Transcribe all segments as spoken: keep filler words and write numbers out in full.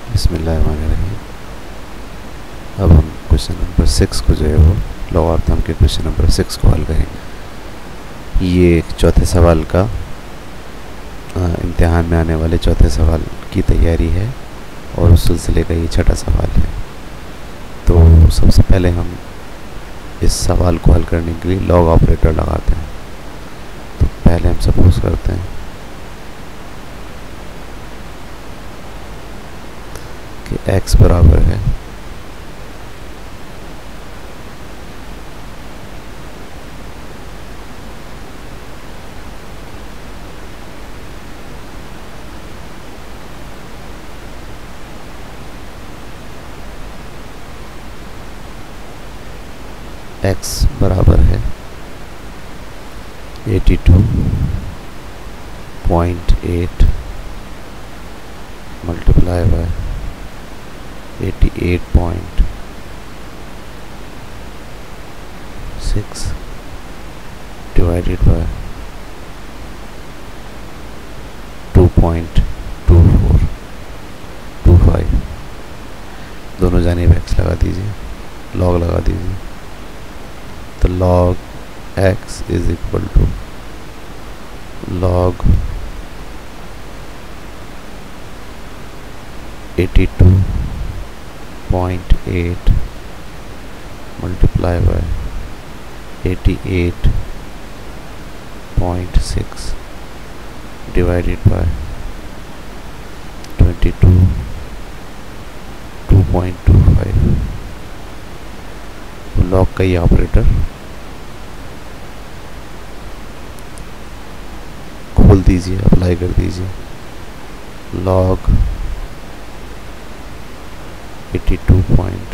बिस्मिल्लाहिर्रहमानिर्रहीम। अब हम क्वेश्चन नंबर सिक्स को जो है वो लॉगरिथम के क्वेश्चन नंबर सिक्स को हल करेंगे। ये चौथे सवाल का इम्तिहान में आने वाले चौथे सवाल की तैयारी है और उस सिलसिले का ये छठा सवाल है। तो सबसे पहले हम इस सवाल को हल करने के लिए लॉग ऑपरेटर लगाते हैं। तो पहले हम सपोज करते हैं कि x बराबर है x बराबर है eighty two point eight multiply by eighty eight point six divided by two point two four two five. दोनों जानिब x लगा दीजिए, लॉग लगा दीजिए। तो log x is equal to log eighty two point eight multiply by eighty eight point six divided by twenty two two point two five. Log का ये operator खोल दीजिए, अप्लाई कर दीजिए। log eighty two point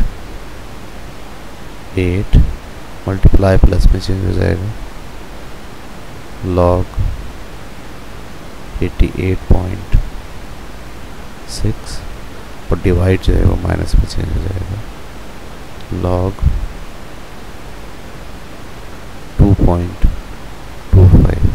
eight multiply plus में change हो जाएगा log eighty eight point six और डिवाइड जो है वो माइनस में चेंज हो जाएगा log two point two five.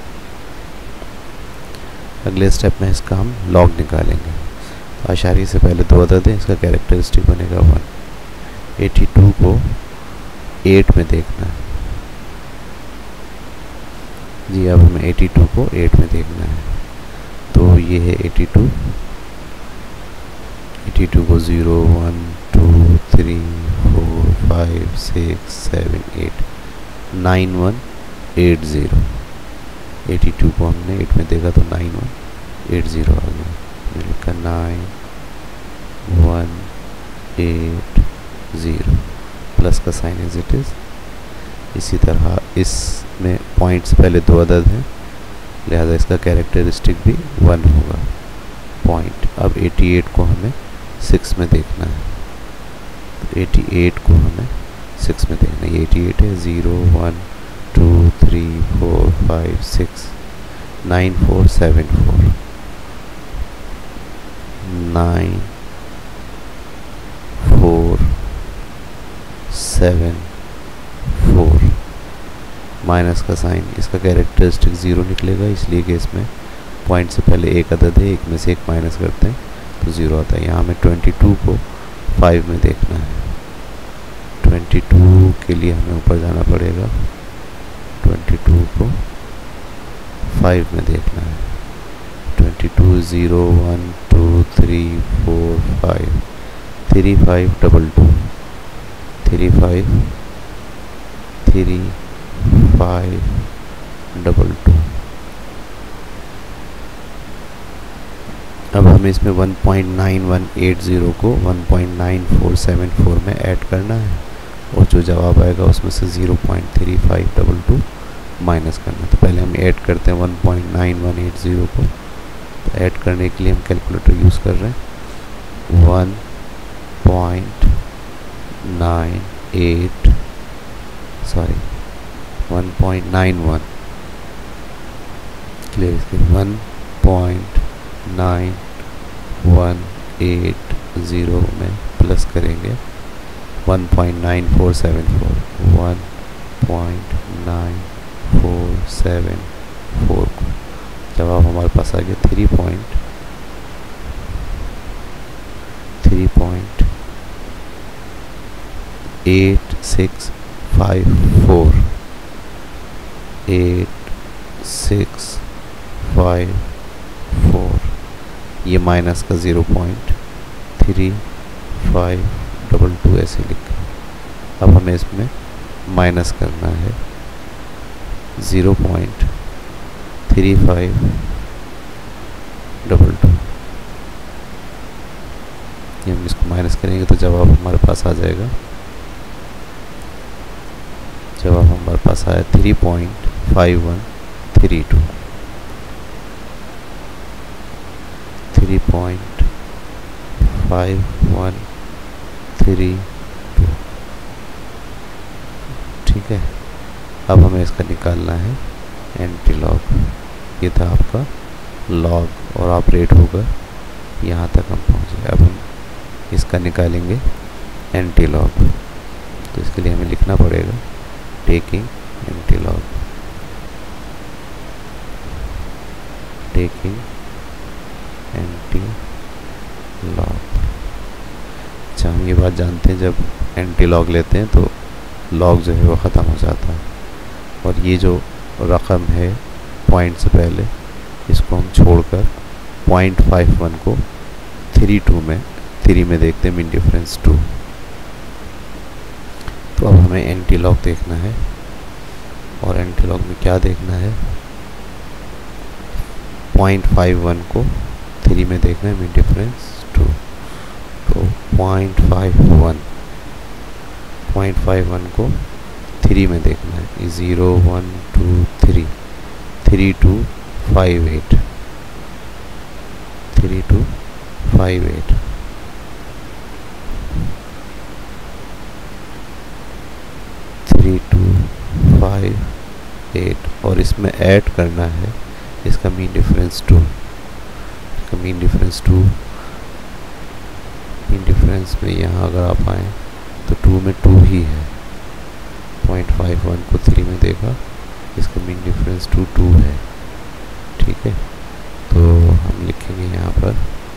अगले स्टेप में इसका हम log निकालेंगे। तो आशारी से पहले दो अदद है, इसका कैरेक्टरिस्टिक बनेगा वन। एटी टू को एट में देखना है जी। अब हमें एटी टू को एट में देखना है। तो ये है एटी टू। एटी टू को zero one two three four five six seven eight nine one eight zero. Eighty two को हमने एट में देखा तो नाइन वन एट ज़ीरो आ गया। लिखा nine one eight zero, plus का साइन एज इट इज़। इसी तरह इसमें पॉइंट्स पहले दो अदद हैं, लिहाजा इसका कैरेक्टरिस्टिक भी वन होगा पॉइंट। अब एटी एट को हमें सिक्स में देखना है। तो एटी एट को हमें सिक्स में देखना है। ये एटी एट है। Zero one two three four five six nine four seven four nine four seven four. Minus का साइन, इसका कैरेक्टरिस्टिक ज़ीरो निकलेगा, इसलिए कि इसमें पॉइंट से पहले एक अदद है, एक में से एक माइनस करते हैं तो ज़ीरो आता है। यहाँ हमें ट्वेंटी टू को फाइव में देखना है। ट्वेंटी टू के लिए हमें ऊपर जाना पड़ेगा। ट्वेंटी टू को फाइव में देखना है। Twenty two zero one two three four five three five double two three five three five double two. अब हमें इसमें one point nine one eight zero को one point nine four seven four में add करना है और जो जवाब आएगा उसमें से zero point three five double two minus करना है। तो पहले हम ऐड करते हैं one point nine one eight zero को। तो ऐड करने के लिए हम कैलकुलेटर यूज़ कर रहे हैं। One point nine eight sorry one point nine one clear. इसके one point nine one eight zero में प्लस करेंगे one point nine four seven four one point nine four seven four को। जवाब हमारे पास आ गया three point three point eight six five four, eight six five four, ये minus का zero point three five double two ऐसे लिखा। अब हमें इसमें माइनस करना है zero point three five double two. ये हम इसको माइनस करेंगे तो जवाब हमारे पास आ जाएगा। जवाब हमारे पास आया three point five one three two, three point five one three two. ठीक है, अब हमें इसका निकालना है एंटी लॉग। ये था आपका लॉग और ऑपरेट होगा, यहाँ तक हम पहुँचे। अब हम इसका निकालेंगे एंटी लॉग, तो इसके लिए हमें लिखना पड़ेगा taking anti log, taking anti log. अच्छा, हम ये बात जानते हैं, जब एंटी लॉग लेते हैं तो लॉग जो है वो ख़त्म हो जाता है, और ये जो रकम है पॉइंट से पहले, इसको हम छोड़कर पॉइंट फाइव वन को थ्री टू में थ्री में देखते हैं, मीन डिफरेंस टू। तो अब हमें एंटी लॉग देखना है, और एंटी लॉग में क्या देखना है, पॉइंट फाइव वन को थ्री में देखना है, मीन डिफरेंस टू। तो point five one point five one को थ्री में देखना है, zero one two three, three two five eight, three two five eight. Three two five eight, और इसमें ऐड करना है इसका मीन डिफरेंस टू। इसका mean difference two, mean difference में यहाँ अगर आप आएँ तो टू में टू ही है। पॉइंट फाइव वन को थ्री में देखा, इसका मीन डिफरेंस टू टू है। ठीक है, तो हम लिखेंगे यहाँ पर,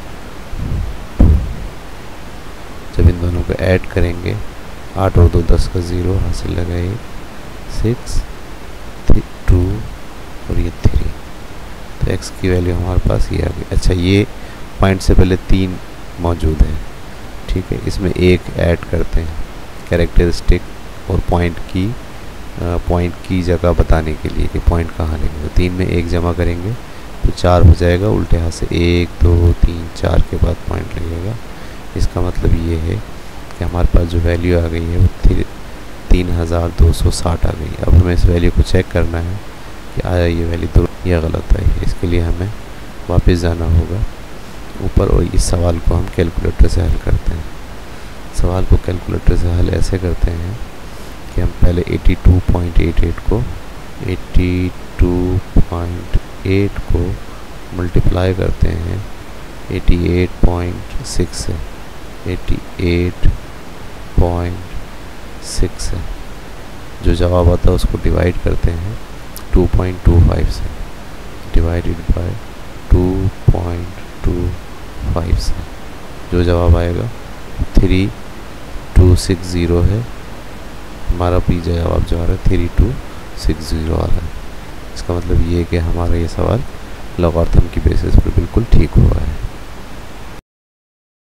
जब इन दोनों को ऐड करेंगे, आठ और दो दस का ज़ीरो हासिल लगाए, सिक्स टू और ये थ्री, तो x की वैल्यू हमारे पास ये आ गई। अच्छा, ये पॉइंट से पहले तीन मौजूद है। ठीक है, इसमें एक ऐड करते हैं कैरेक्टरिस्टिक और पॉइंट की पॉइंट की जगह बताने के लिए कि पॉइंट कहाँ लेंगे। तो तीन में एक जमा करेंगे तो चार हो जाएगा, उल्टे हाथ से एक दो तीन चार के बाद पॉइंट लगेगा। इसका मतलब ये है कि हमारे पास जो वैल्यू आ गई है वो थ्री तीन हज़ार दो सौ साठ आ गई। अब हमें इस वैल्यू को चेक करना है कि आया ये वैल्यू तो यह गलत आई है। इसके लिए हमें वापस जाना होगा ऊपर, और इस सवाल को हम कैलकुलेटर से हल करते हैं। सवाल को कैलकुलेटर से हल ऐसे करते हैं कि हम पहले बयासी पॉइंट अट्ठासी को बयासी पॉइंट आठ को मल्टीप्लाई करते हैं अट्ठासी पॉइंट सिक्स से, अट्ठासी पॉइंट सिक्स से जो जवाब आता है उसको डिवाइड करते हैं टू पॉइंट टू फाइव से, divided by two point two five से, जो जवाब आएगा थ्री टू सिक्स ज़ीरो है। हमारा भी जवाब जो आ रहा है थ्री टू सिक्स ज़ीरो आ रहा है। इसका मतलब ये है कि हमारा ये सवाल लॉगरिथम की बेसिस पर बिल्कुल ठीक हुआ है।